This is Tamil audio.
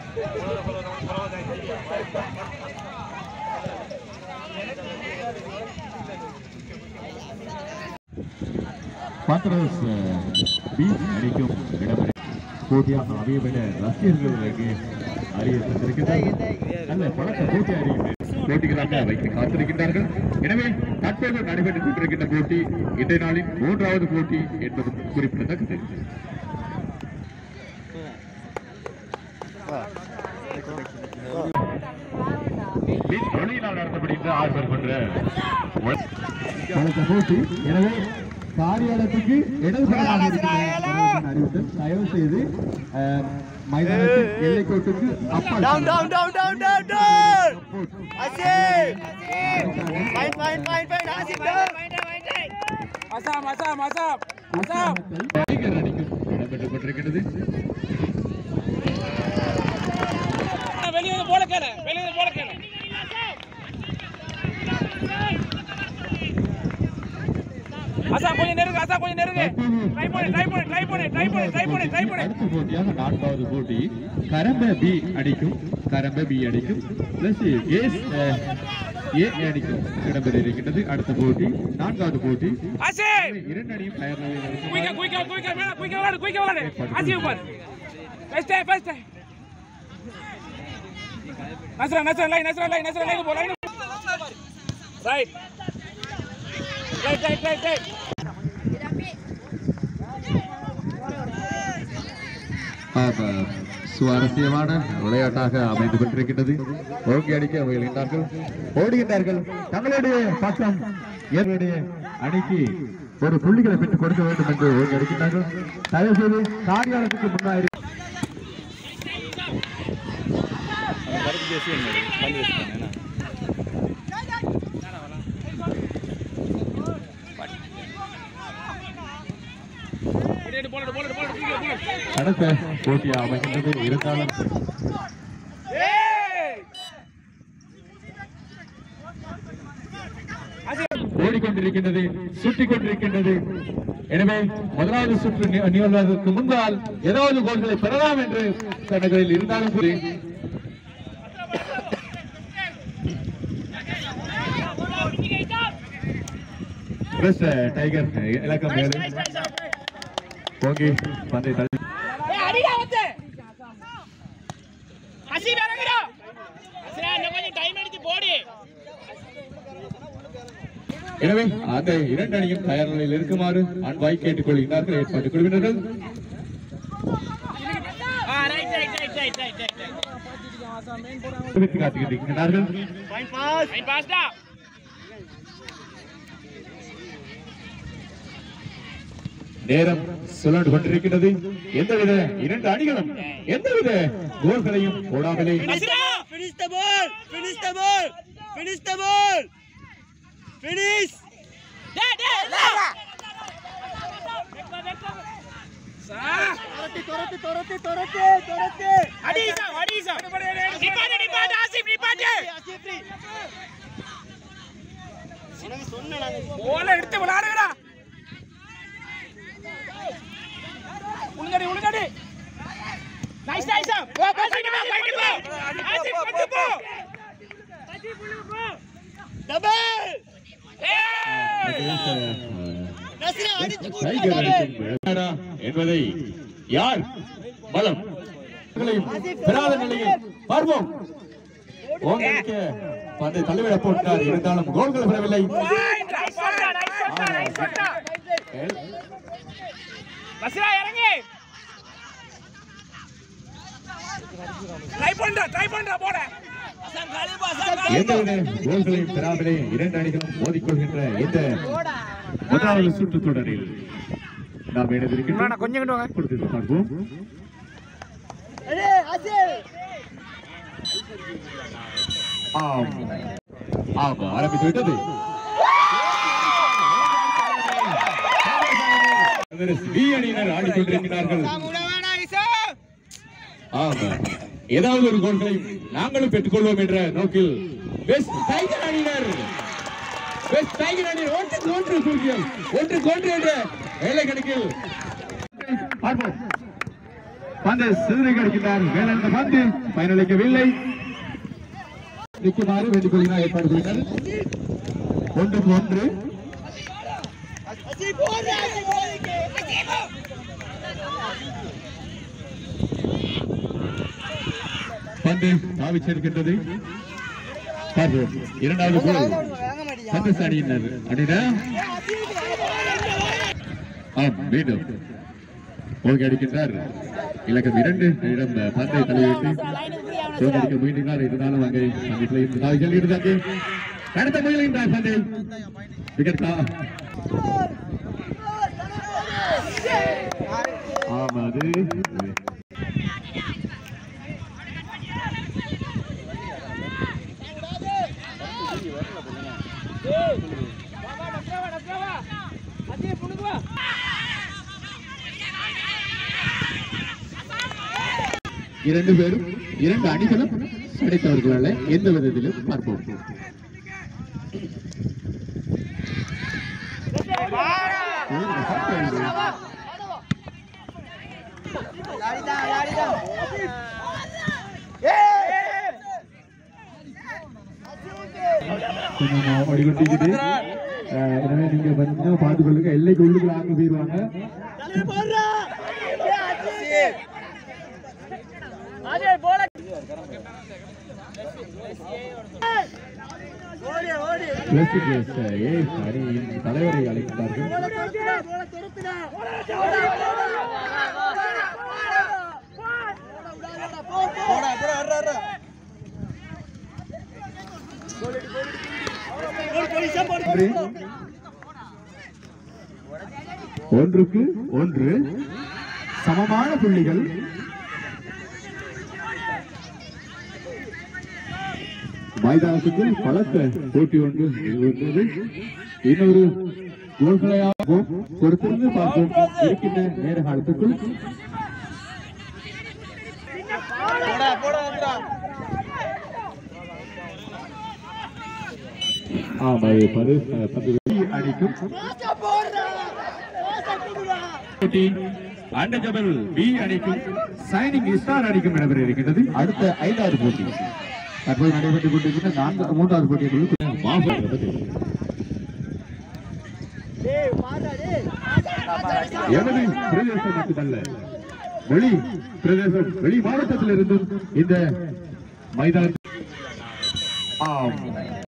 Panthers B அடிக்கும் இடம்பெறும் போட்டியாக அமையவிட ரசிகர்களுக்கு அறிவித்திருக்கிறார்கள். நல்ல பழக்க போட்டி போட்டிகளாக வைத்து காத்திருக்கின்றார்கள். எனவே தற்போது நடைபெற்றுக் கொண்டிருக்கின்ற போட்டி இன்றைய நாளின் 3வது போட்டி என்பது குறிப்பிடத்தக்கது. தொழிலாளர் நடத்தப்படுகின்ற 6 பேர் கொண்ட போட்டி. எனவே காரியாலயத்துக்கு இடதுபுறமாக அறிவித்தல் தயவு செய்து மைதானத்தின் எல்லைக்கோட்டுக்கு அப்பால் இடம்பெற்றுக் கொண்டிருக்கிறது. அசா கொஞ்சம் நெருங்க ட்ரை பண்ணு அடுத்த போட்டியாக 4வது போட்டி கரம்ப பி அடிக்கும் பிளஸ் ஏஸ் ஏ அடிக்கும் இடம்பெற இருக்கின்றது. அடுத்த போட்டி 4வது போட்டி இரண்டு அணியும் தயார் நிலையில் சுவாரஸ்யமான விளையாட்டாக அமைந்து கொண்டிருக்கின்றது. ஓங்கி அடிக்க ஓடுகின்றார்கள். தங்களுடைய பக்கம் என்னுடைய அணிக்கு ஒரு புள்ளிகளை பெற்றுக் கொடுக்க வேண்டும் என்று ஓங்கி அடிக்கின்றார்கள். தயவு செய்து காரியாலயத்துக்கு முன்னாடி அடுத்த போட்டியாக அமைகின்றது. இருந்தாலும் ஓடிக்கொண்டிருக்கின்றது, சுற்றிக் கொண்டிருக்கின்றது. எனவே முதலாவது சுற்று நிகழ்வதற்கு முன்பால் ஏதாவது கோல்களை பெறலாம் என்று கணக்கில் இருந்தாலும் சரி டைகர் இலக்கம் 7 ஓகே பந்தை தள்ளி எனவே அந்த இரண்டு அணியும் தயார் நிலையில் இருக்குமாறு அன்பாய் கேட்டுக் கொள்கிறார்கள் ஏற்பாட்டுக் குழுவினர்கள். காத்துக்கிட்டிருக்கிறார்கள். நேரம் சுழன்று கொண்டிருக்கிறது. எந்தவித இரண்டு அணிகளும் எந்தவித கோல்களையும் போடாமலே எடுத்து விளையாடுகிறா உளுங்கடி நைஸ் போ டபுள் என்பதை யார் பலம் பெறாத நிலையில் பார்ப்போம். பந்தை தள்ளிவிட போட்டார். இருந்தாலும் கோல்கள் பெறவில்லை. எந்தவித கோல்களையும் பெறாமலே இரண்டு அணிகளும் மோதிக்கொள்கின்ற இந்த முதலாவது சுற்றுத் தொடரில் நாம் இணைந்திருக்கின்றோம். கொஞ்சம் பார்ப்போம். ஆரம்பித்து விட்டது. அணியினர் ஆடிக்கொண்டிருக்கிறார்கள். ஏதாவது ஒரு கோல்களை நாங்களும் பெற்றுக் கொள்வோம் என்ற நோக்கில் பெஸ்ட் டைகர் அணியினர் ஒன்று என்ற வேலை கணக்கில் பார்ப்போம். Panthers சிதறி அடிக்கிறார். வேலந்த பந்து பயனளிக்கவில்லை. நிக்குமாறு வேண்டிக் கொள்கிறார் ஏற்பாடு செய்தார். 1-1. பந்து தாவி சேர்க்கின்றது. இரண்டாவது கோல் Panthers அணியினர் மீண்டும் ஓகே அடிக்கின்றார். இலக்கம் 2 பந்தை தலையிட்டு அடிக்க முயன்றார். இருந்தாலும் அங்கே செல்கிறது. கடத்த முயல்கின்றார் பந்தை. விக்கெட் ஆமாது. இரண்டு பேரும் இரண்டு அணிகளும் கிடைத்தவர்களால எந்த விதத்திலும் பார்ப்போம். எனவே நீங்க கொஞ்சம் பார்த்து கொள்ளுங்க. எல்லைக்கு உள்ளுக்குள்ள ஆங்க போயிருவாங்க. தலைவரை அழைக்கிறார்கள். ஒன்றுக்கு ஒன்று சமமான புள்ளிகள். மைதானத்துக்குள் பலத்த போட்டி ஒன்று இருந்தது. இன்னொரு கோல்களையாகவும் பொறுத்திருந்து பார்ப்போம். இருக்கின்ற நேர காலத்துக்குள் அடிக்கும் Untouchable B அணிக்கும் சைனிங் ஸ்டார் அணிக்கும் நடைபெற இருக்கின்றது. அடுத்த 5வது போட்டி தற்போது நடைபெற்றுக் கொண்டிருக்கின்ற 3வது போட்டியில் எனது பிரதேசம் மட்டுமல்ல, வெளி மாவட்டத்தில் இருந்தும் இந்த மைதானம்